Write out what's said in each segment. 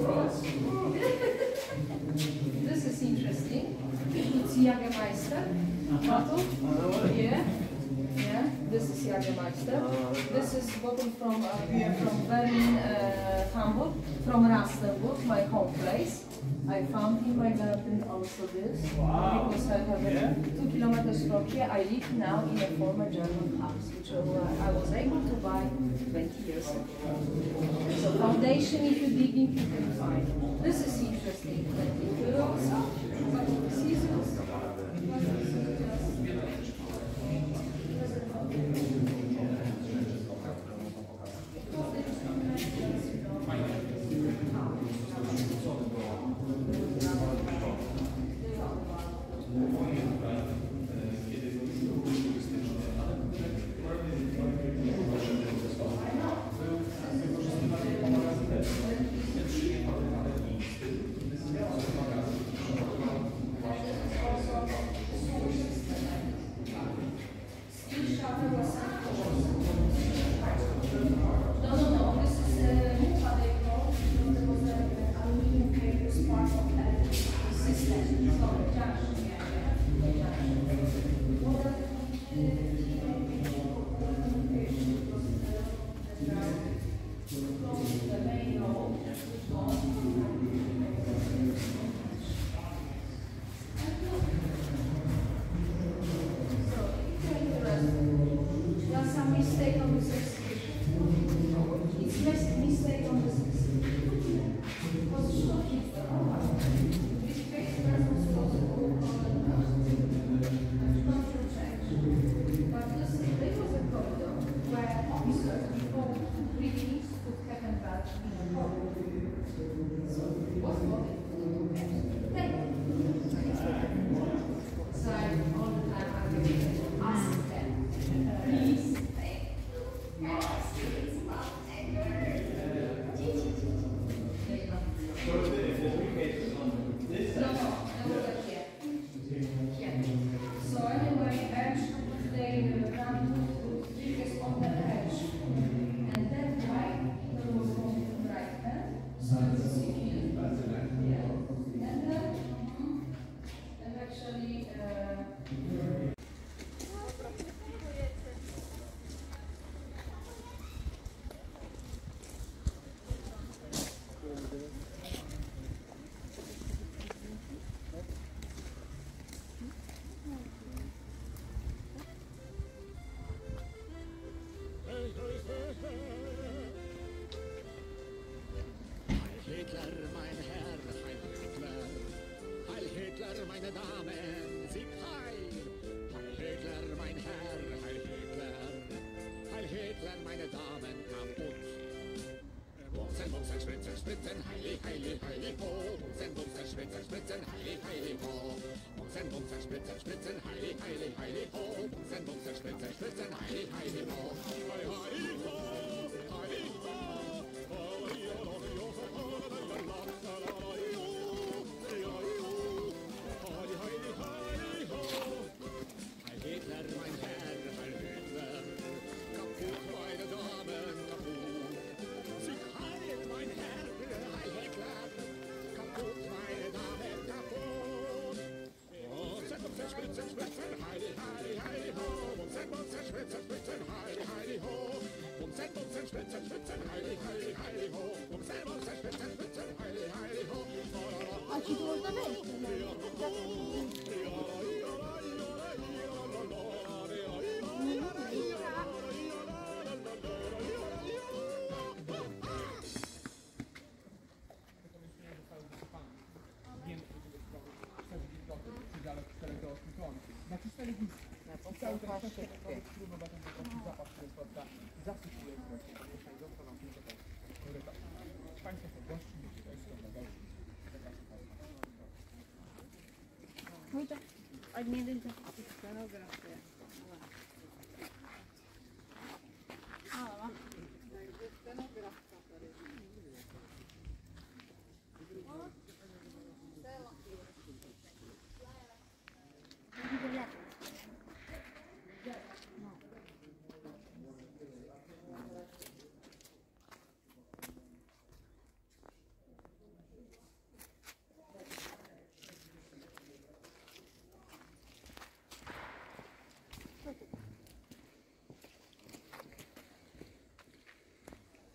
This is interesting. It's Jägermeister bottle. Yeah. Yeah, this is Jägermeister. This is bottle from Berlin, Hamburg, from Rastenburg, my home place. I found in my garden also this. Wow. Because I have 2 kilometers from here. I live now in a former German house, which I was able to buy 20 years ago. So foundation, if you dig in, you can find. This is interesting. 20 euros. Scissors. Spritzen, heilig, heilig, heilig, ho. Bumsen, Bumsen, Spritzen, Spritzen, heilig, heilig, ho. Bumsen, Bumsen, Spritzen, Spritzen, heilig, heilig, heilig, ho. Bumsen, Bumsen, Spritzen, Spritzen, heilig, heilig, ho. Hei, heilig, ho, heilig, ho. Heil Hitler, mein Herr, Heil Hitler. Kaputt, meine Damen, kaputt. Sieg heil, mein Herr, Heil Hitler. Kaputt, meine Damen, kaputt. Bumsen, Bumsen, Spritzen, Spritzen, heilig, heilig, heilig, ho. Bumsen, Bumsen, Spritzen, Spritzen, heilig, heilig, ho. Bumsen, Bumsen, Spritzen, Spritzen, heilig, heilig, heilig, ho. Bumsen, Bumsen, Spritzen, Spritzen, heilig, heilig, ho. A ci tu można wejść. Cały ten czas trudno na ten zapach, który spotka, zasypuje właśnie, pomieszczenie, został nam tylko ten korytarz. Państwo są gości, Państwo są gości. Goed, admin is scenografie.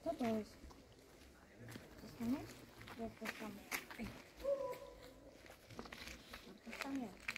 Co to jest? Zostaniesz? Jak to tam? Co tam jest?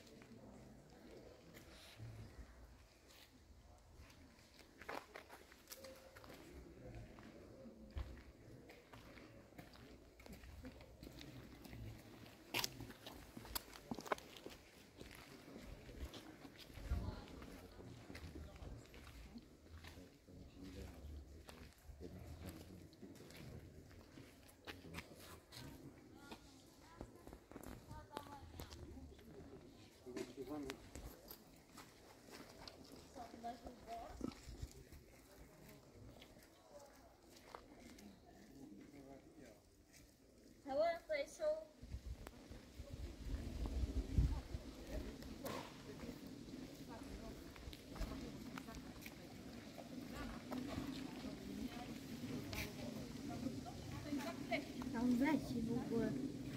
Tam w lesie w ogóle.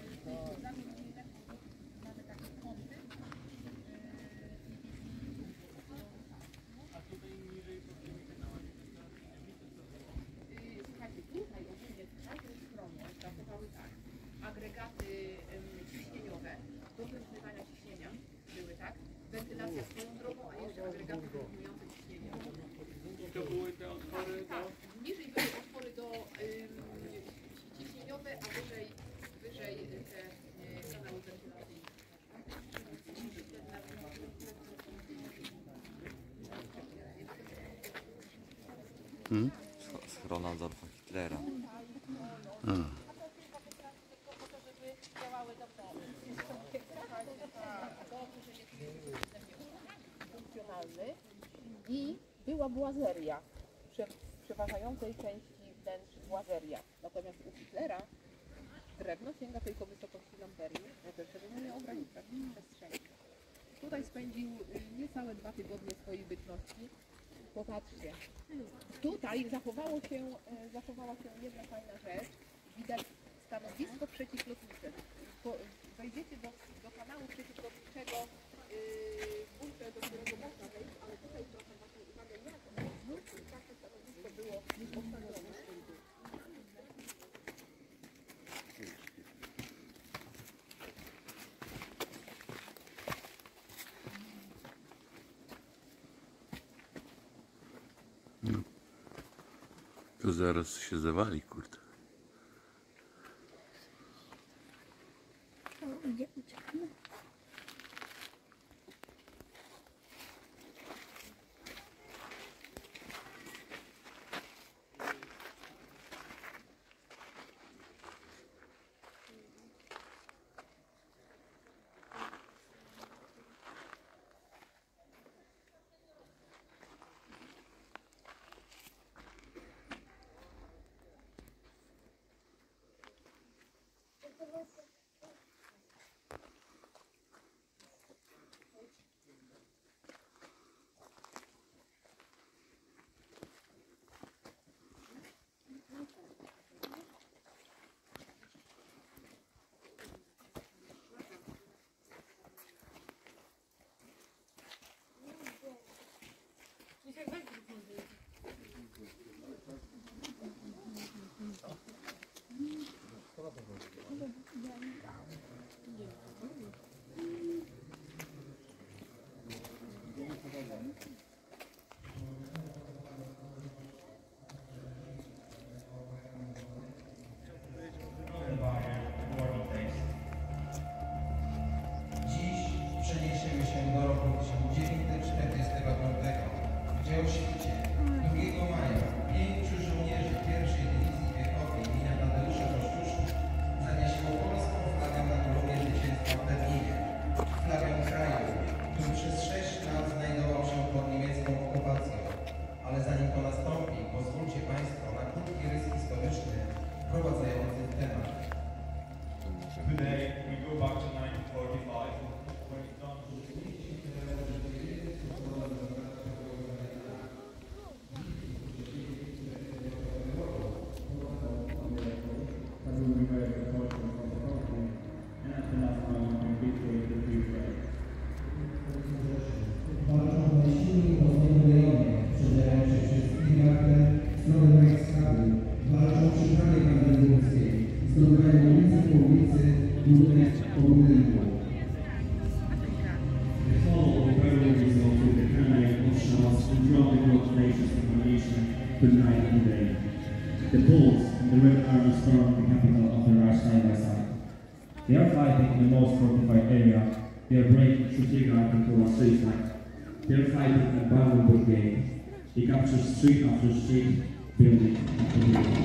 Słuchajcie, tutaj ogólnie w każdej stronie pracowały tak. Agregaty ciśnieniowe do wyrównywania ciśnienia były, tak? Wentylacja swoją drogą, a jeszcze agregaty wyrównujące ciśnienie. I to były te otwory do... Tak, niżej były otwory do ciśnieniowe, a wyżej te kanały wentylacyjne. Schrona Adolfa Hitlera. Funkcjonalny i była błazeria. W przeważającej części wnętrz błazeria. Natomiast u Hitlera drewno sięga tylko wysokości lamperii, żeby nie ograniczać przestrzeni. Tutaj spędził niecałe 2 tygodnie swojej bytności. Popatrzcie, tutaj zachowała się jedna fajna rzecz. Widać stanowisko przeciwlotnicze. Wejdziecie do kanału przeciwlotniczego bunkrze, do którego można wejść, ale tutaj proszę waszą uwagę, jak takie stanowisko było postawione. To zaraz się zawali, kurde. Uciekamy. rozbywają ulice po ulicy, budynek po budynku. The whole of the program resulted in the Canada Offshore Controlling Corporation Combination for night and day. The Bulls and the Red Army stormed the capital of Iraq side by side. They are fighting in the most fortified area. They are breaking Shujiga and Kola street. They are fighting at Brandenburg Gate. They capture street after street, building after building.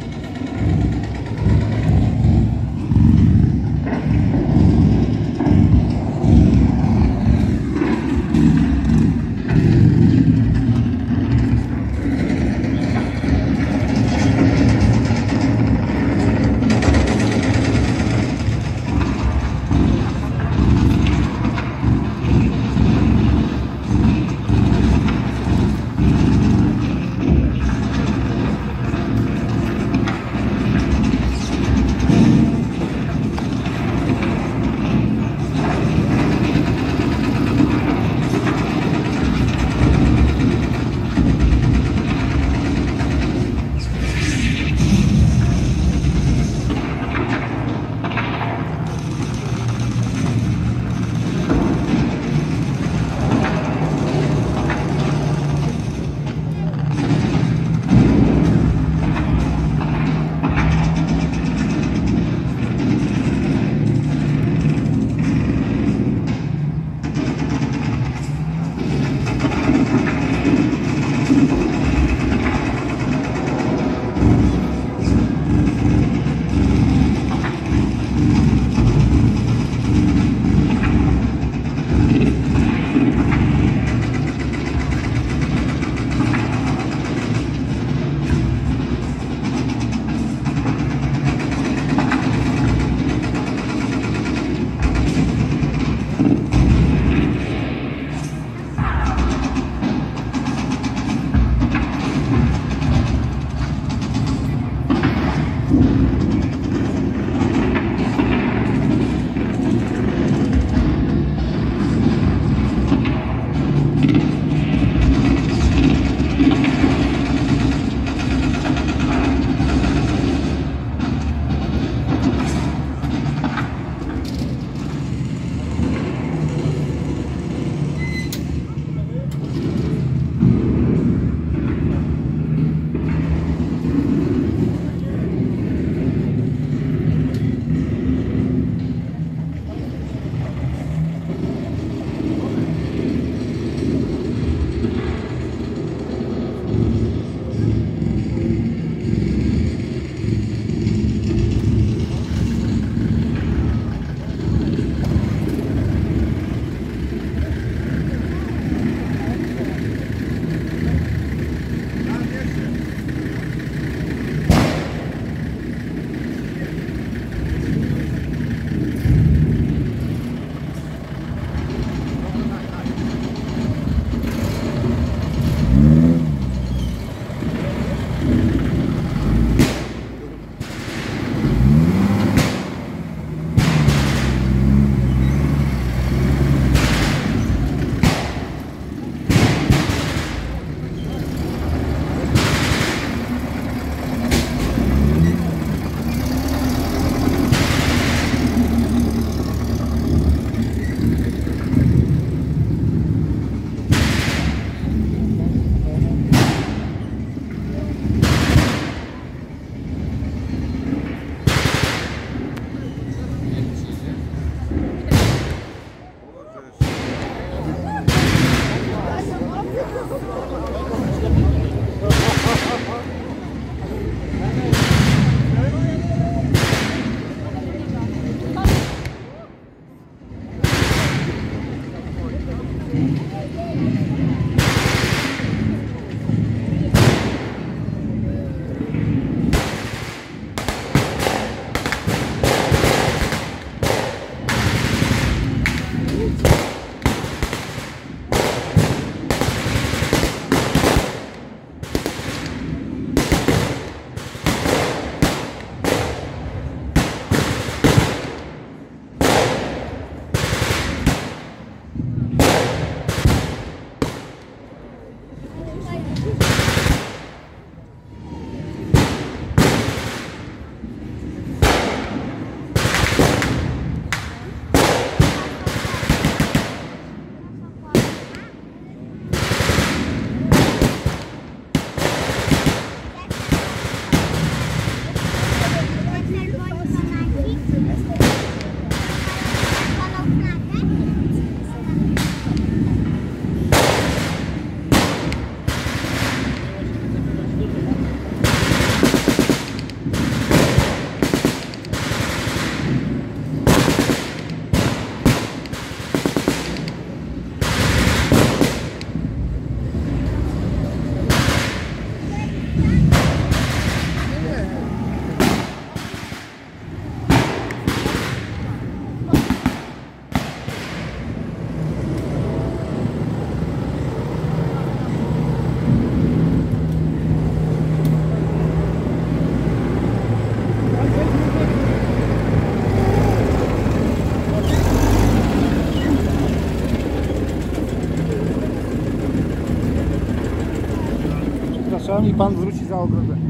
i pan wróci za ogrodzenie.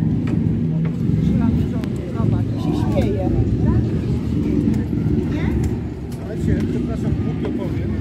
Zobacz, się śmieje. Słuchajcie, przepraszam, głupio powiem.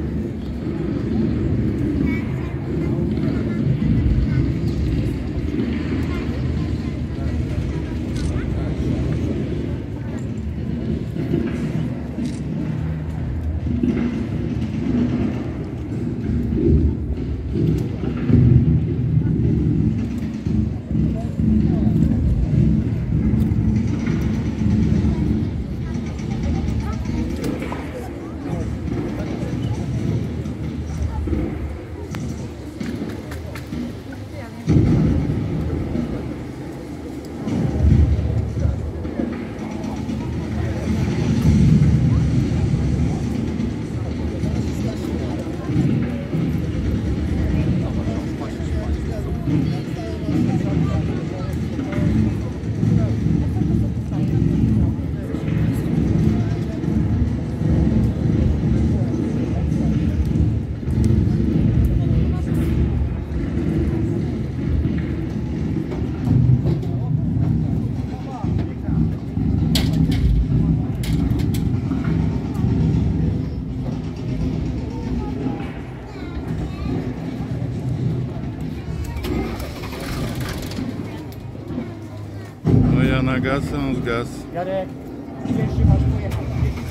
No ja na gaz, on z gaz. Jarek, jeśli masz pojechać.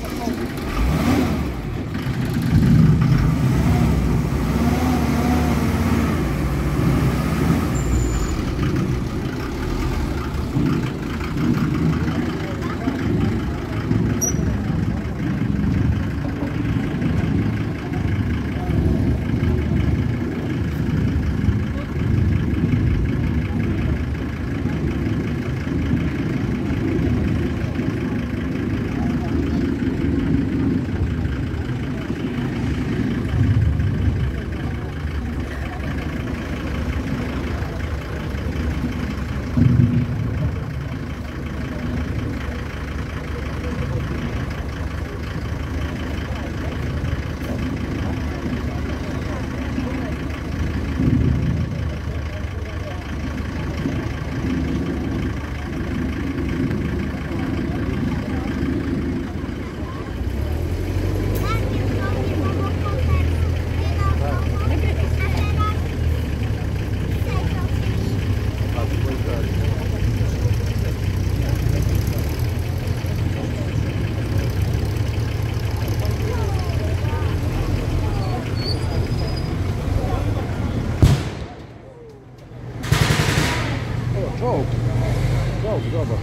Czołg, zobacz.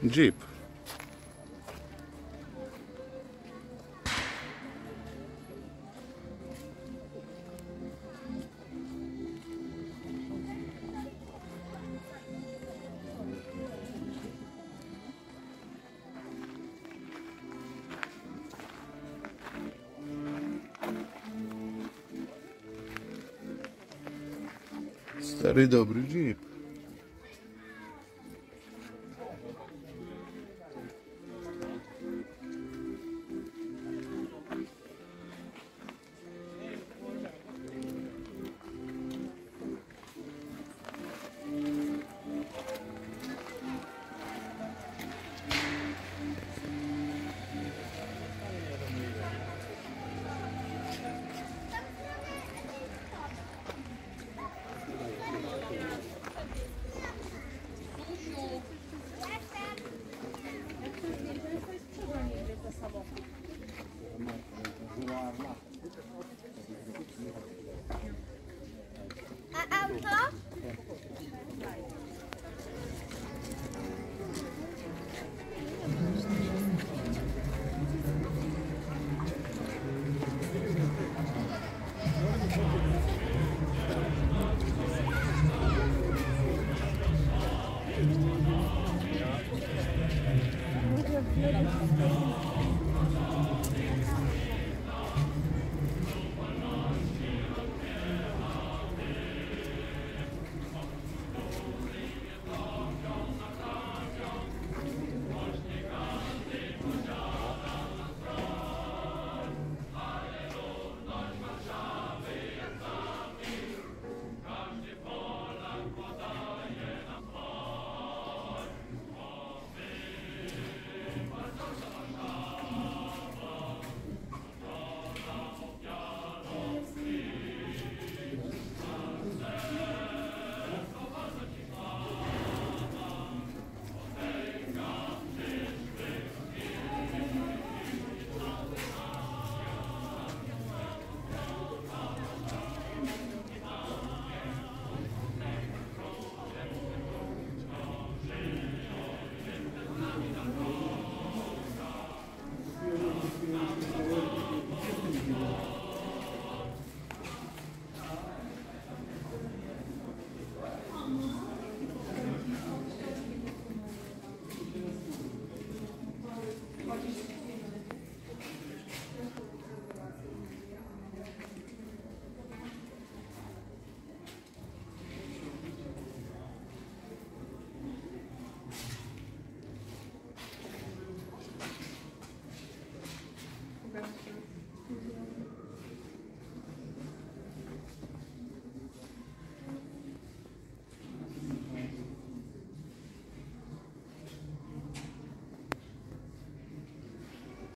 Jeep. Stary, dobry Jeep.